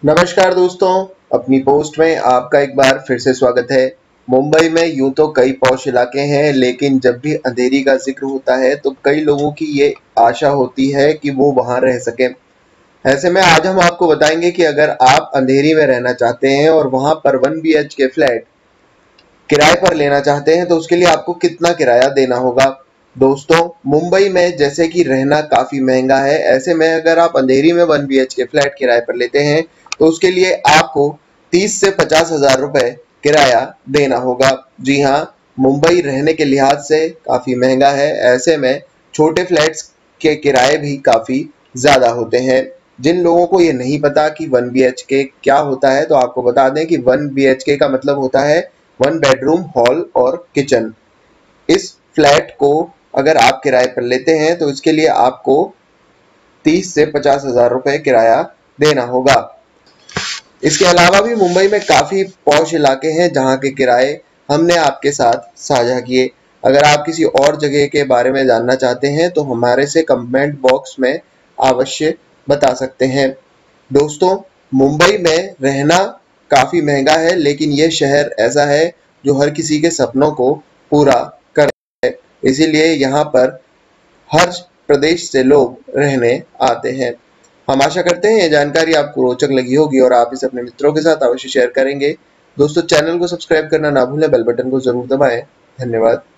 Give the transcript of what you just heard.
नमस्कार दोस्तों, अपनी पोस्ट में आपका एक बार फिर से स्वागत है। मुंबई में यूं तो कई पॉश इलाके हैं, लेकिन जब भी अंधेरी का जिक्र होता है तो कई लोगों की ये आशा होती है कि वो वहां रह सकें। ऐसे में आज हम आपको बताएंगे कि अगर आप अंधेरी में रहना चाहते हैं और वहां पर 1 BHK फ्लैट किराए पर लेना चाहते हैं तो उसके लिए आपको कितना किराया देना होगा। दोस्तों, मुंबई में जैसे कि रहना काफी महंगा है, ऐसे में अगर आप अंधेरी में 1 BHK फ्लैट किराए पर लेते हैं तो उसके लिए आपको 30 से 50 हजार रुपए किराया देना होगा। जी हाँ, मुंबई रहने के लिहाज से काफी महंगा है। ऐसे में छोटे फ्लैट्स के किराए भी काफी ज्यादा होते हैं। जिन लोगों को ये नहीं पता कि 1 BHK क्या होता है तो आपको बता दें कि 1 BHK का मतलब होता है 1 बेडरूम, हॉल और किचन। इस फ्लैट को अगर आप किराए पर लेते हैं तो इसके लिए आपको 30 से 50 हजार रुपए किराया देना होगा। इसके अलावा भी मुंबई में काफी पॉश इलाके हैं जहां के किराए हमने आपके साथ साझा किए। अगर आप किसी और जगह के बारे में जानना चाहते हैं तो हमारे से कमेंट बॉक्स में अवश्य बता सकते हैं। दोस्तों, मुंबई में रहना काफी महंगा है, लेकिन यह शहर ऐसा है जो हर किसी के सपनों को पूरा करता है। इसीलिए यहाँ पर हर प्रदेश से लोग रहने आते हैं। हम आशा करते हैं ये जानकारी आपको रोचक लगी होगी और आप इसे अपने मित्रों के साथ अवश्य शेयर करेंगे। दोस्तों, चैनल को सब्सक्राइब करना ना भूलें, बेल बटन को जरूर दबाएं। धन्यवाद।